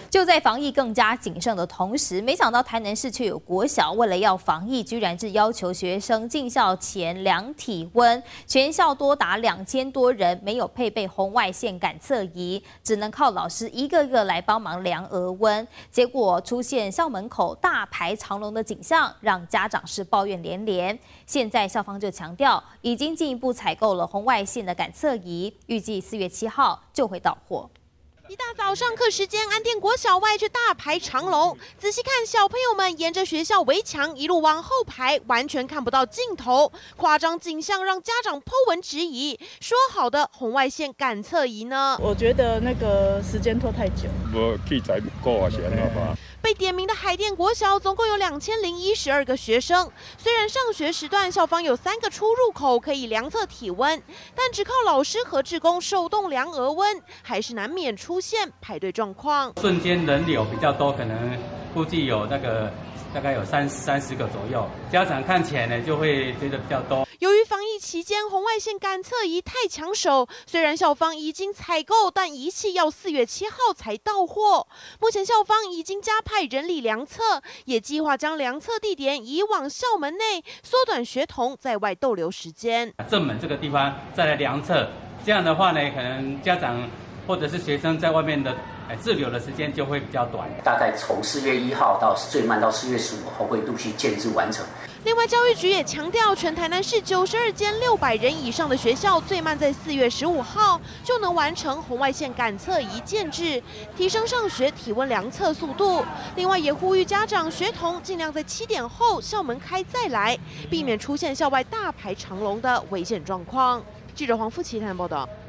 就在防疫更加谨慎的同时，没想到台南市却有国小为了要防疫，居然是要求学生进校前量体温，全校多达2000多人没有配备红外线感测仪，只能靠老师一个个来帮忙量额温。结果出现校门口大排长龙的景象，让家长是抱怨连连。现在校方就强调，已经进一步采购了红外线的感测仪，预计4月7号就会到货。 一大早上课时间，安定国小外却大排长龙。仔细看，小朋友们沿着学校围墙一路往后排，完全看不到尽头。夸张景象让家长po文质疑：说好的红外线感测仪呢？ 我觉得那个时间拖太久， 无器材不够啊，是安怎吧？ 被点名的海淀国小总共有2012个学生。虽然上学时段校方有3个出入口可以量测体温，但只靠老师和志工手动量额温，还是难免出现排队状况。 瞬间人流比较多，可能估计有大概有30个左右。家长看起来呢，就会觉得比较多。 由于防疫期间红外线感测仪太抢手，虽然校方已经采购，但仪器要4月7号才到货。目前校方已经加派人力量测，也计划将量测地点移往校门内，缩短学童在外逗留时间。 正门这个地方再来量测，这样的话呢，可能家长或者是学生在外面的滞留的时间就会比较短。 大概从4月1号到最慢到4月15号会陆续建制完成。 另外，教育局也强调，全台南市92间600人以上的学校，最慢在4月15号就能完成红外线感测仪建制，提升上学体温量测速度。另外，也呼吁家长、学童尽量在7点后校门开再来，避免出现校外大排长龙的危险状况。记者黄富琪台南报道。